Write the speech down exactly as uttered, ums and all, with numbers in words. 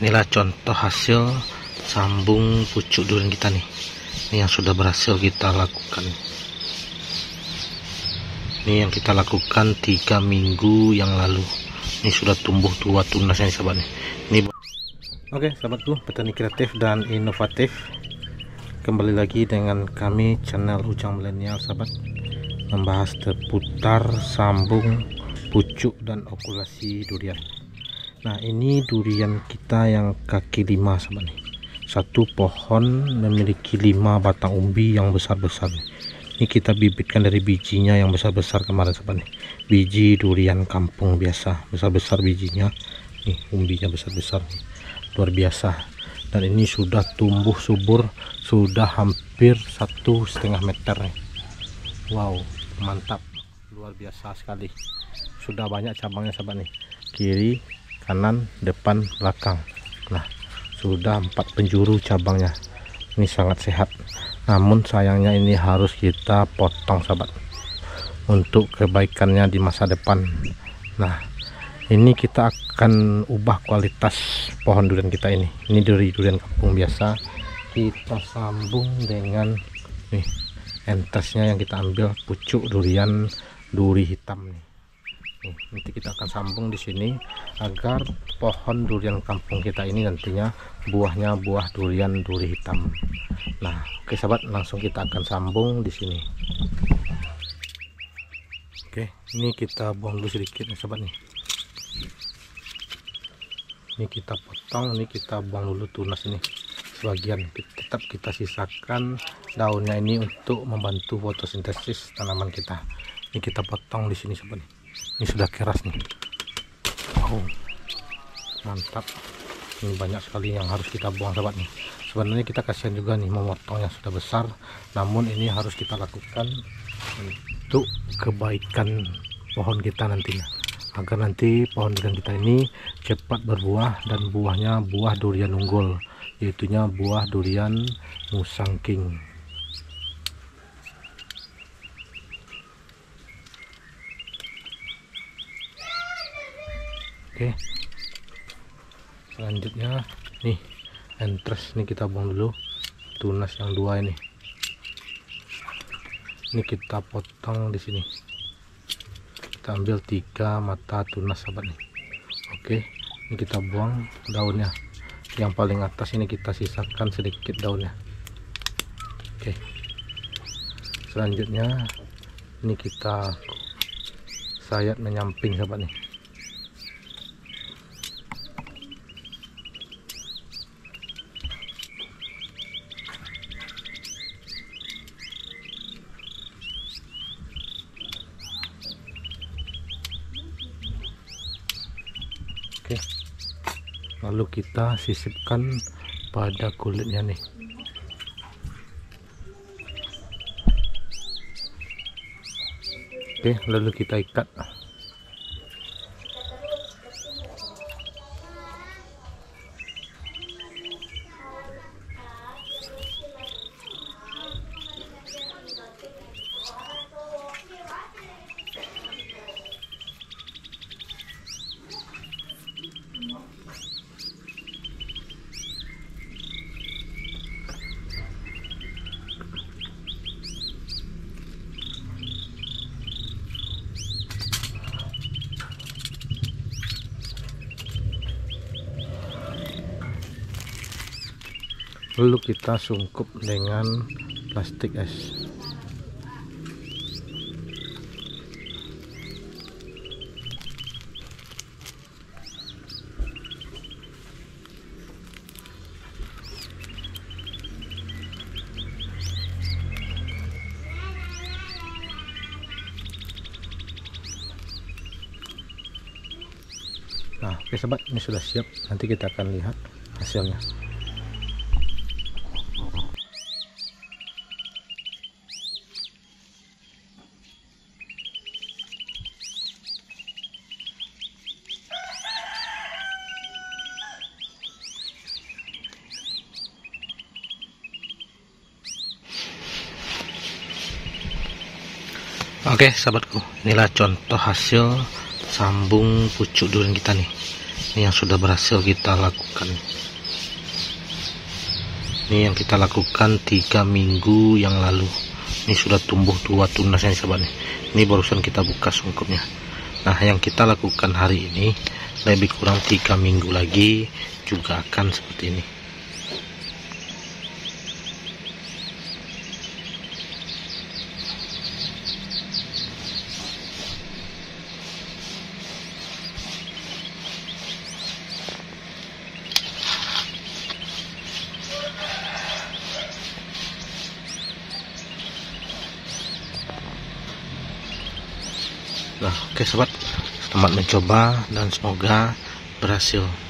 inilah contoh hasil sambung pucuk durian kita nih. Ini yang sudah berhasil kita lakukan. Ini yang kita lakukan tiga minggu yang lalu. Ini sudah tumbuh tua tunasnya sahabat nih. Ini oke sahabatku, petani kreatif dan inovatif. Kembali lagi dengan kami channel Ujang Milenial sahabat, membahas seputar sambung pucuk dan okulasi durian. Nah, ini durian kita yang kaki lima sahabat nih. Satu pohon memiliki lima batang umbi yang besar-besar. Ini kita bibitkan dari bijinya yang besar-besar kemarin sahabat nih. Biji durian kampung biasa, besar-besar bijinya. Nih, umbinya besar-besar nih. Luar biasa. Dan ini sudah tumbuh subur, sudah hampir satu setengah meter nih. Wow, mantap, luar biasa sekali. Sudah banyak cabangnya sahabat nih. Kiri, kanan, depan, belakang. Nah, sudah empat penjuru cabangnya. Ini sangat sehat. Namun sayangnya ini harus kita potong sahabat, untuk kebaikannya di masa depan. Nah, ini kita akan ubah kualitas pohon durian kita ini. Ini dari durian kampung biasa, kita sambung dengan nih entesnya yang kita ambil pucuk durian duri hitam nih. Nih, nanti kita akan sambung di sini agar pohon durian kampung kita ini nantinya buahnya buah durian duri hitam. Nah, oke sahabat, langsung kita akan sambung di sini. Oke, ini kita buang dulu sedikit nih sahabat nih. Ini kita potong, ini kita buang dulu tunas ini sebagian. Tetap kita sisakan daunnya ini untuk membantu fotosintesis tanaman kita. Ini kita potong di sini sahabat nih. Ini sudah keras nih. Wow, mantap. Ini banyak sekali yang harus kita buang sahabat nih. Sebenarnya kita kasihan juga nih memotongnya sudah besar, namun ini harus kita lakukan untuk kebaikan pohon kita nantinya, agar nanti pohon durian kita ini cepat berbuah dan buahnya buah durian unggul, yaitunya buah durian Musang King. Oke, selanjutnya nih entres nih kita buang dulu, tunas yang dua ini. Ini kita potong di sini. Kita ambil tiga mata tunas sahabat nih. Oke, ini kita buang daunnya. Yang paling atas ini kita sisakan sedikit daunnya. Oke, selanjutnya ini kita sayat menyamping sahabat nih. Oke, lalu kita sisipkan pada kulitnya nih. Oke, lalu kita ikat. Lalu kita sungkup dengan plastik es. Nah, oke sobat, ini sudah siap. Nanti kita akan lihat hasilnya. Oke sahabatku, inilah contoh hasil sambung pucuk durian kita nih. Ini yang sudah berhasil kita lakukan. Ini yang kita lakukan tiga minggu yang lalu. Ini sudah tumbuh dua tunasnya sahabat nih. Ini barusan kita buka sungkupnya. Nah, yang kita lakukan hari ini lebih kurang tiga minggu lagi juga akan seperti ini. Nah, oke sobat, selamat mencoba dan semoga berhasil.